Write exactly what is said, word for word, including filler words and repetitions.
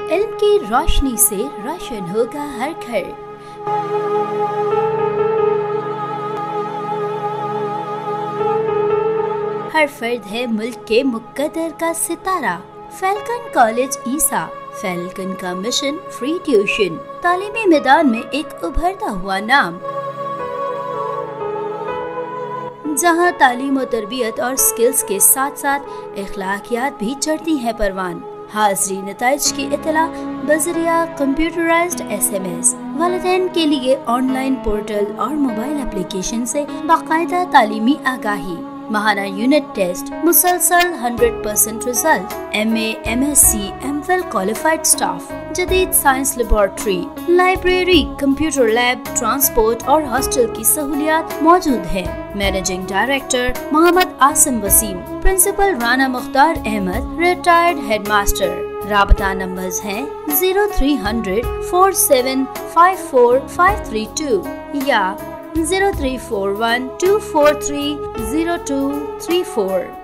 علم کی روشنی سے روشن ہوگا ہر گھر۔ ہر فرد ہے ملک کے مقتدر کا ستارہ۔ فیلکن کالج عیسیٰ، فیلکن کا مشن فری ٹیوشن، تعلیمی میدان میں ایک ابھرتا ہوا نام، جہاں تعلیم و تربیت اور سکلز کے ساتھ ساتھ اخلاقیات بھی چڑھتی ہیں پروان۔ حاضری نتائج کی اطلاع بذریعہ کمپیوٹرائزڈ ایس ایم ایس، والدین کے لیے آن لائن پورٹل اور موبائل اپلیکیشن سے باقاعدہ تعلیمی آگاہی، ماہانہ یونٹ ٹیسٹ، مسلسل hundred percent result, M A M S C M Phil qualified staff, جدید science laboratory, library, computer lab, transport اور ہاسٹل کی سہولیات موجود ہیں۔ Managing director Muhammad Asim Waseem, principal Rana Mukhtar Ahmed, retired head master. رابطہ نمبرز ہیں zero three hundred four seven five four five three two یا zero three four one two four three zero two three four.